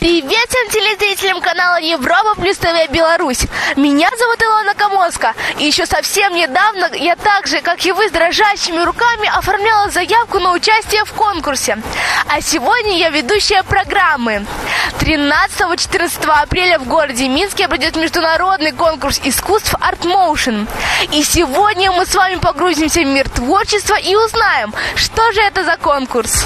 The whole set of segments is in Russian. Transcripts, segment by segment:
Привет всем телезрителям канала Европа плюс ТВ Беларусь. Меня зовут Илона Комоска. И еще совсем недавно я так же, как и вы, с дрожащими руками оформляла заявку на участие в конкурсе. А сегодня я ведущая программы. 13-14 апреля в городе Минске пройдет международный конкурс искусств Art Motion. И сегодня мы с вами погрузимся в мир творчества и узнаем, что же это за конкурс.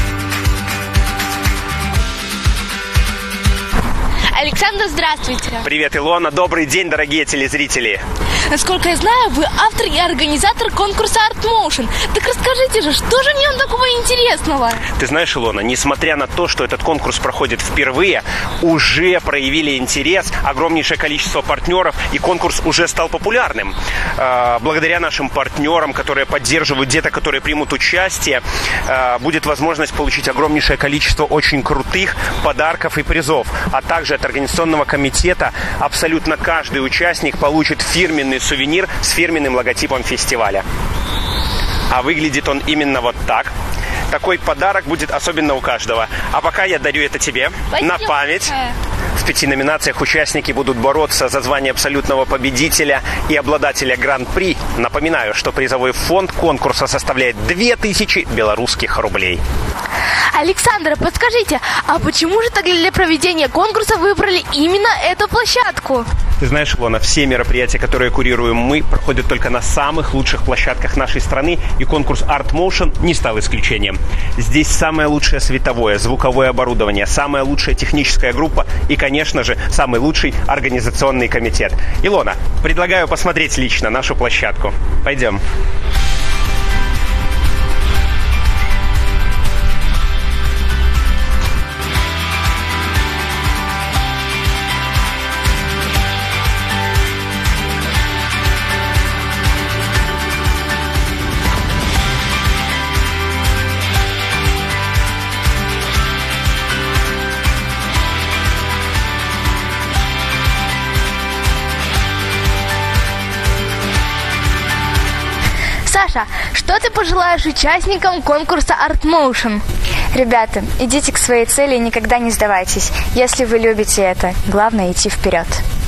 Александр, здравствуйте. Привет, Илона. Добрый день, дорогие телезрители. Насколько я знаю, вы автор и организатор конкурса Art Motion. Так расскажите же, что же в нем такого интересного? Ты знаешь, Илона, несмотря на то, что этот конкурс проходит впервые, уже проявили интерес огромнейшее количество партнеров, и конкурс уже стал популярным. Благодаря нашим партнерам, которые поддерживают деток, которые примут участие, будет возможность получить огромнейшее количество очень крутых подарков и призов. А также от организационного комитета абсолютно каждый участник получит фирменный сувенир с фирменным логотипом фестиваля. А выглядит он именно вот так. Такой подарок будет особенно у каждого. А пока я дарю это тебе. Спасибо. На память. В 5 номинациях участники будут бороться за звание абсолютного победителя и обладателя гран-при. Напоминаю, что призовой фонд конкурса составляет 2000 белорусских рублей. Александра, подскажите, а почему же тогда для проведения конкурса выбрали именно эту площадку? Ты знаешь, Илона, все мероприятия, которые курируем мы, проходят только на самых лучших площадках нашей страны, и конкурс Art Motion не стал исключением. Здесь самое лучшее световое, звуковое оборудование, самая лучшая техническая группа и, конечно же, самый лучший организационный комитет. Илона, предлагаю посмотреть лично нашу площадку. Пойдем. Саша, что ты пожелаешь участникам конкурса Art Motion? Ребята, идите к своей цели и никогда не сдавайтесь. Если вы любите это, главное идти вперед.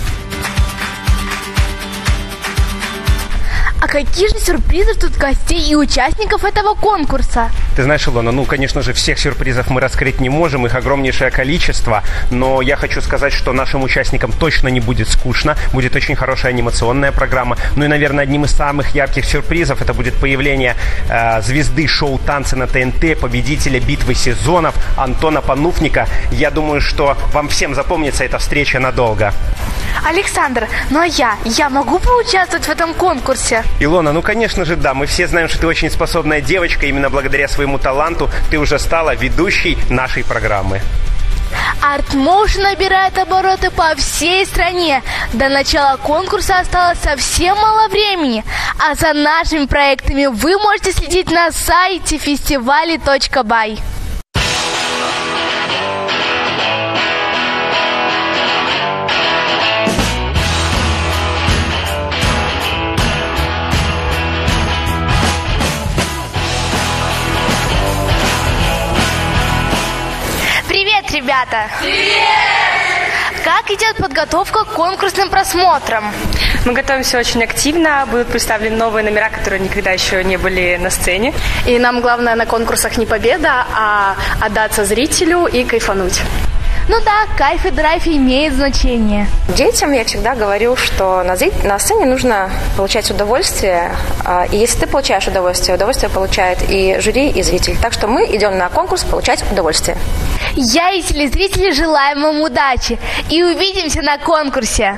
А какие же сюрпризы ждут гостей и участников этого конкурса? Ты знаешь, Илона, конечно же, всех сюрпризов мы раскрыть не можем, их огромнейшее количество, но я хочу сказать, что нашим участникам точно не будет скучно, будет очень хорошая анимационная программа. Ну и, наверное, одним из самых ярких сюрпризов это будет появление звезды шоу «Танцы на ТНТ», победителя битвы сезонов Антона Пануфника. Я думаю, что вам всем запомнится эта встреча надолго. Александр, ну а я могу поучаствовать в этом конкурсе? Илона, конечно же, да. Мы все знаем, что ты очень способная девочка. Именно благодаря своему таланту ты уже стала ведущей нашей программы. Art Motion набирает обороты по всей стране. До начала конкурса осталось совсем мало времени. А за нашими проектами вы можете следить на сайте festivali.by. Ребята! Привет! Как идет подготовка к конкурсным просмотрам? Мы готовимся очень активно. Будут представлены новые номера, которые никогда еще не были на сцене. И нам главное на конкурсах не победа, а отдаться зрителю и кайфануть. Ну да, кайф и драйв имеет значение. Детям я всегда говорю, что на сцене нужно получать удовольствие. И если ты получаешь удовольствие получает и жюри, и зритель. Так что мы идем на конкурс получать удовольствие. Я и телезрители желаем вам удачи. И увидимся на конкурсе.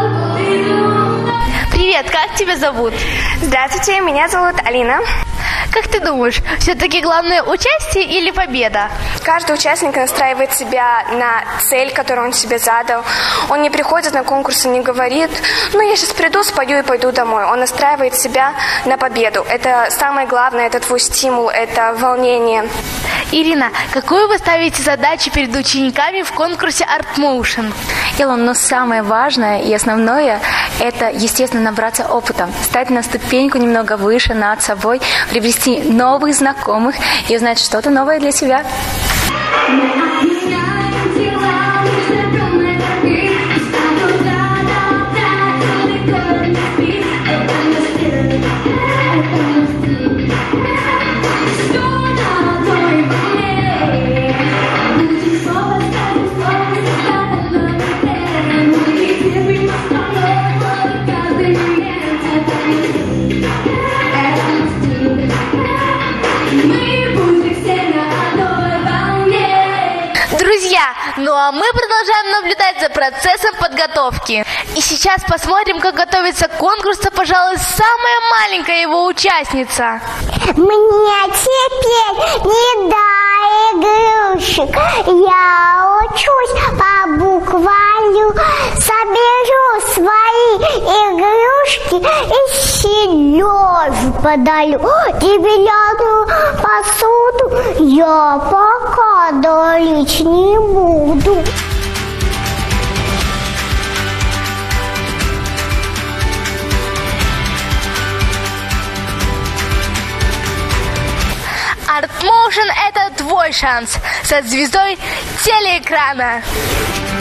Привет, как тебя зовут? Здравствуйте, меня зовут Алина. Как ты думаешь, все-таки главное участие или победа? Каждый участник настраивает себя на цель, которую он себе задал. Он не приходит на конкурс и не говорит: ну, я сейчас приду, спою и пойду домой. Он настраивает себя на победу. Это самое главное, это твой стимул, это волнение. Ирина, какую вы ставите задачу перед учениками в конкурсе Art Motion? Но самое важное и основное – это, естественно, набраться опыта, стать на ступеньку немного выше над собой, приобрести новых знакомых и узнать что-то новое для себя. Друзья, ну а мы продолжаем наблюдать за процессом подготовки. И сейчас посмотрим, как готовится к конкурсу, пожалуй, самая маленькая его участница. Мне теперь не дай игрушек. Я учусь по буквалю. Соберу свои игрушки и Сережу подарю. Деревянную посуду я пока дарить не буду. Art Motion – это твой шанс стать звездой телеэкрана.